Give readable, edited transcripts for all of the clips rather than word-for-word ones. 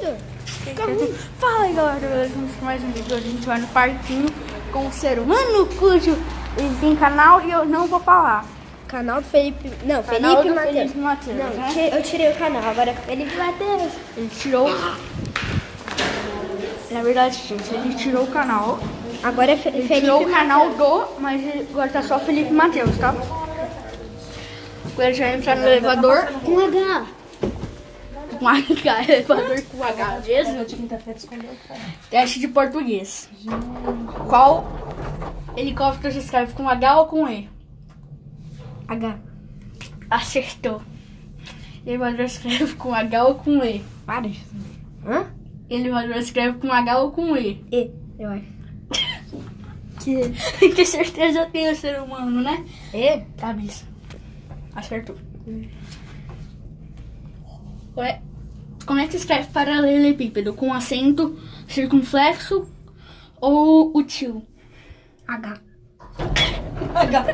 isso? Fala aí, galera, vamos mais um vídeo. Hoje a gente vai no parquinho com um ser humano cujo ele tem canal e eu não vou falar. Canal do Felipe... Não, Canal Felipe do Matheus. Felipe Matheus, Não, né? eu tirei o canal, agora é Felipe Matheus. Ele tirou... Na verdade, gente, ele tirou o canal. Agora é Ele Felipe tirou o canal Matheus. mas agora tá só Felipe Matheus, tá? Agora já entrar no elevador Com H. com H, elevador com H mesmo. Teste de português. Qual helicóptero se escreve com H ou com E? H. Acertou. Elevador escreve com H ou com E? Vários. Hã? Elevador escreve com H ou com E? E, eu acho. Que certeza tem o ser humano, né? E? Cabeça. Acertou. Como é que escreve paralelepípedo? Com acento circunflexo ou o tio? H. H.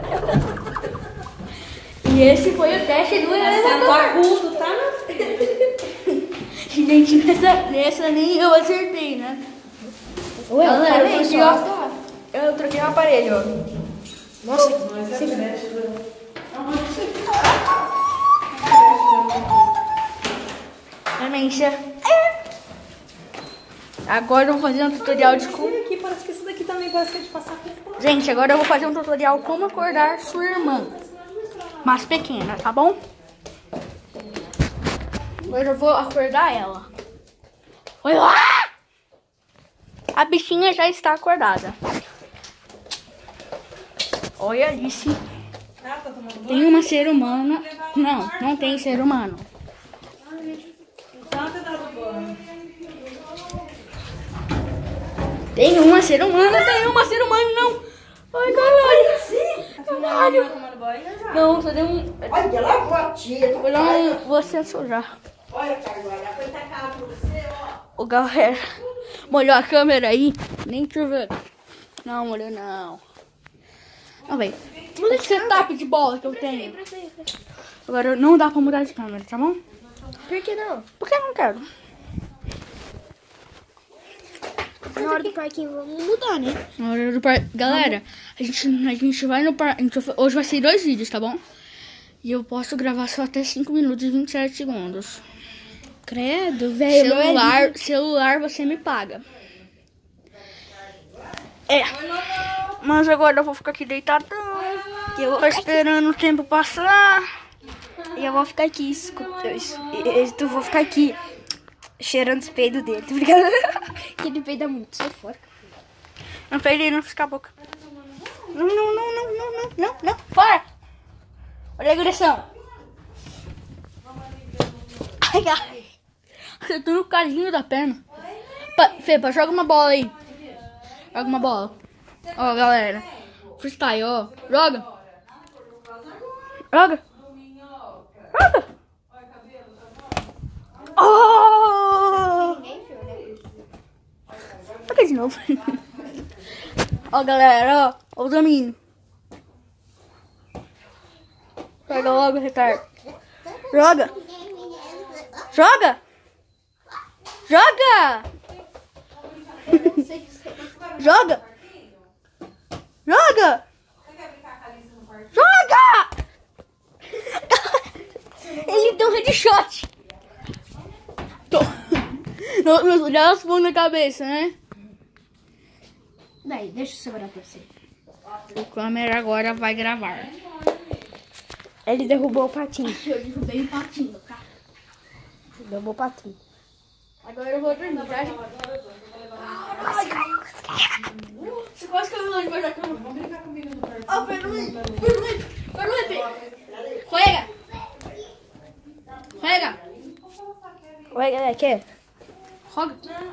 E esse foi o teste do elevador. Agudo, tá, meu filho? Gente, nessa nem eu acertei, né? Ué, Galera, eu falei, eu troquei o aparelho, ó. Nossa, Realmente. Agora eu vou fazer um tutorial de como... aqui, parece que isso daqui também parece que é de passar por... Gente, agora eu vou fazer um tutorial como acordar sua irmã. Mas pequena, tá bom? Agora eu vou acordar ela. Oi lá! A bichinha já está acordada. Oi, Alice. Ah, tá tomando banho? Tem uma ser humana. Não, não tem ser humano. Então tá dando banho. Tem uma ser humana, não. Ai, caralho. Sim? Caralho. Tá tomando banho já? Não, só deu um... Olha lá, vó, tia. Vou dar um... Vou censurar. Olha, Carlos, foi tacar pra você, ó. Ô, galera, molhou a câmera aí? Nem choveu. Não, molhou não. Não, velho. Muda esse setup de bola que eu tenho. Agora não dá pra mudar de câmera, tá bom? Por que não? Porque eu não quero. Na hora do parquinho vamos mudar, né? Na hora do par... Galera, a gente vai no parque. Hoje vai ser 2 vídeos, tá bom? E eu posso gravar só até 5 minutos e 27 segundos. Credo, velho. Celular você me paga. É. Mas agora eu vou ficar aqui deitadão. Eu tô esperando o tempo passar. E eu vou ficar aqui, eu vou ficar aqui cheirando os peidos dele, tá ligado? Que ele peida muito, sai fora. Não peidei, não fica a boca. Não. Fora! Olha a agressão. Ai. Acertou no calinho da perna. Fepa, joga uma bola aí. Joga uma bola. Ó, galera. Freestyle, ó. Joga. Oh! Toca de novo. Ó, galera, ó. O domínio. Pega logo, Ricardo. Joga. Joga. Ele deu um headshot. Meus olhos vão na cabeça, né? Daí, deixa eu segurar pra você. O câmera agora vai gravar. Ele derrubou o patinho. Eu derrubei o patinho, tá? Derrubou o patinho. Agora eu vou dormir, tá? Você quase caiu longe debaixo da cama. Vamos brincar comigo no parque. Ó, Felipe. Juega. Oi, galera, quer? Joga.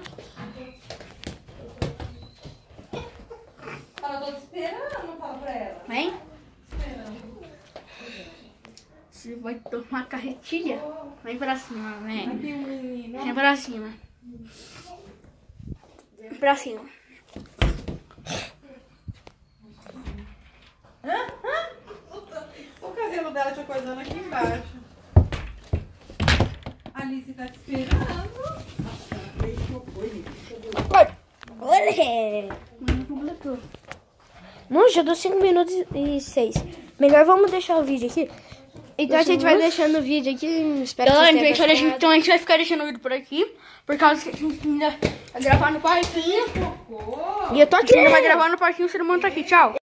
Ela tô te esperando, fala pra ela. Vem. Você vai tomar carretilha. Vem pra cima, vem. Aqui, menino. Vem pra cima. Vem pra cima. O cabelo dela te acordando aqui embaixo. A Alice tá te esperando. Não completou. Mano, já deu 5 minutos e 6. Melhor vamos deixar o vídeo aqui. Então a gente vai deixando o vídeo aqui. Espero que Então, vocês tenham gostado. então a gente vai ficar deixando o vídeo por aqui. Por causa que a gente ainda vai gravar no parquinho. E eu tô aqui. A gente ainda vai gravar no parquinho, o ser humano tá aqui. Tchau.